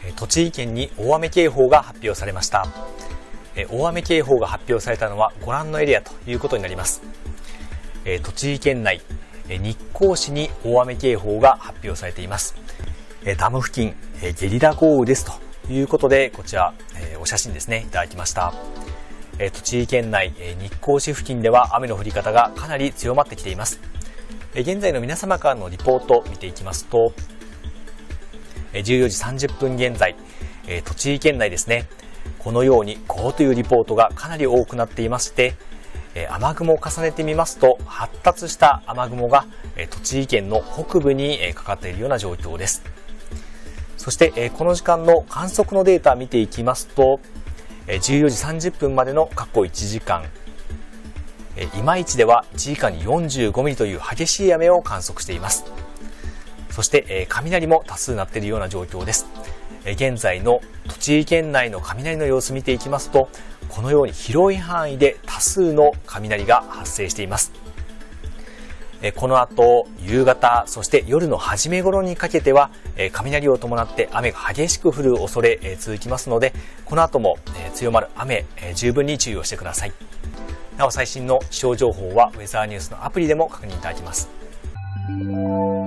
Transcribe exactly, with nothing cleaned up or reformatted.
栃木県に大雨警報が発表されました。大雨警報が発表されたのはご覧のエリアということになります。栃木県内、日光市に大雨警報が発表されています。ダム付近、ゲリラ豪雨ですということで、こちらお写真ですね、いただきました。栃木県内、日光市付近では雨の降り方がかなり強まってきています。現在の皆様からのリポートを見ていきますと、じゅうよじさんじゅっぷん現在、栃木県内ですね、このようにゴーというリポートがかなり多くなっていまして、雨雲を重ねてみますと、発達した雨雲が栃木県の北部にかかっているような状況です。そしてこの時間の観測のデータを見ていきますと、じゅうよじさんじゅっぷんまでの過去いちじかん、今市ではいちじかんによんじゅうごミリという激しい雨を観測しています。そして雷も多数鳴っているような状況です。現在の栃木県内の雷の様子見ていきますと、このように広い範囲で多数の雷が発生しています。この後夕方、そして夜の初め頃にかけては雷を伴って雨が激しく降る恐れ続きますので、この後も強まる雨、十分に注意をしてください。なお最新の気象情報はウェザーニュースのアプリでも確認いただけます。